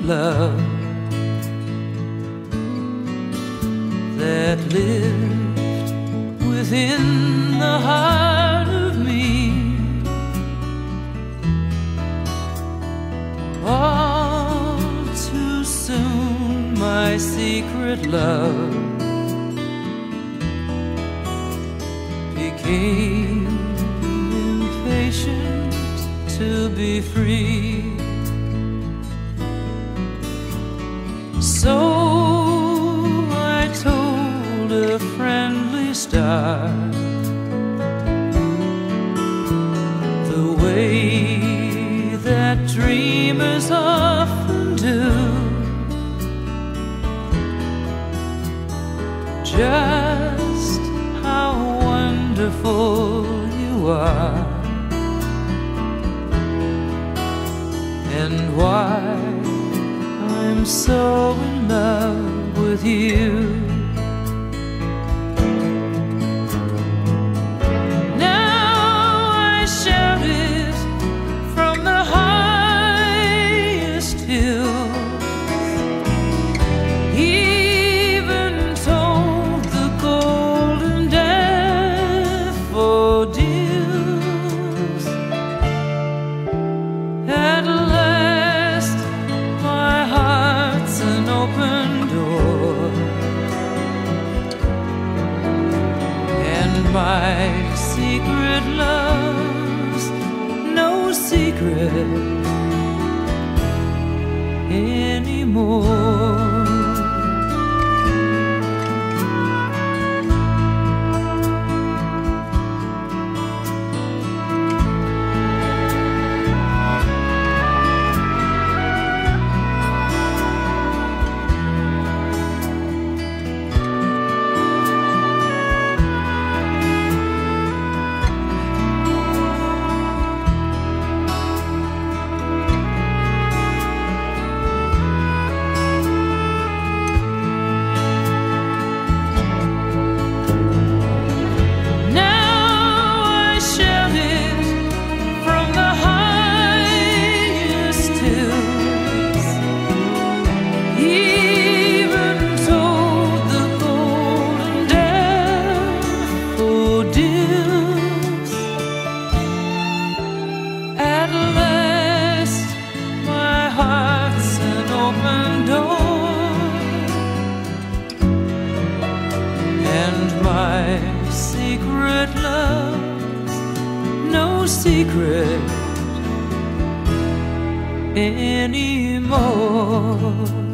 love that lived within the heart of me. All too soon my secret love became impatient to be free. So I told a friendly star the way that dreamers often do, just how wonderful you are, and why I'm so in love with you. Now I shout it from the highest hills, even told the golden daffodils. At last my heart's an open door, and my secret love's no secret anymore. At last my heart's an open door, and my secret love's no secret anymore.